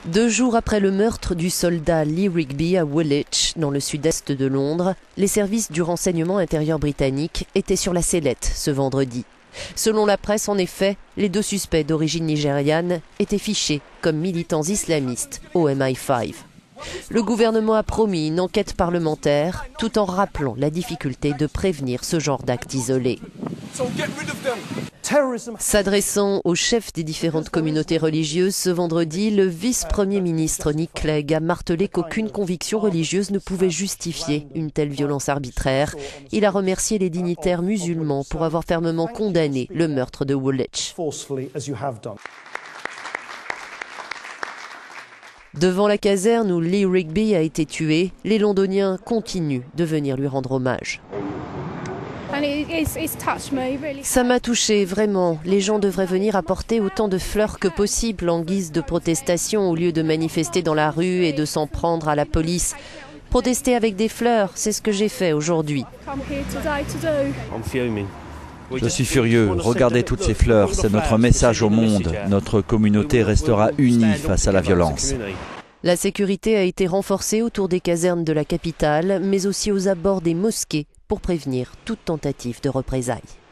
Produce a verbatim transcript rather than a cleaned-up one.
Deux jours après le meurtre du soldat Lee Rigby à Woolwich, dans le sud-est de Londres, les services du renseignement intérieur britannique étaient sur la sellette ce vendredi. Selon la presse, en effet, les deux suspects d'origine nigériane étaient fichés comme militants islamistes au M I cinq. Le gouvernement a promis une enquête parlementaire, tout en rappelant la difficulté de prévenir ce genre d'actes isolés. S'adressant aux chefs des différentes communautés religieuses ce vendredi, le vice-premier ministre Nick Clegg a martelé qu'aucune conviction religieuse ne pouvait justifier une telle violence arbitraire. Il a remercié les dignitaires musulmans pour avoir fermement condamné le meurtre de Woolwich. Devant la caserne où Lee Rigby a été tué, les Londoniens continuent de venir lui rendre hommage. Ça m'a touché, vraiment. Les gens devraient venir apporter autant de fleurs que possible en guise de protestation au lieu de manifester dans la rue et de s'en prendre à la police. Protester avec des fleurs, c'est ce que j'ai fait aujourd'hui. Je suis furieux. Regardez toutes ces fleurs. C'est notre message au monde. Notre communauté restera unie face à la violence. La sécurité a été renforcée autour des casernes de la capitale, mais aussi aux abords des mosquées pour prévenir toute tentative de représailles.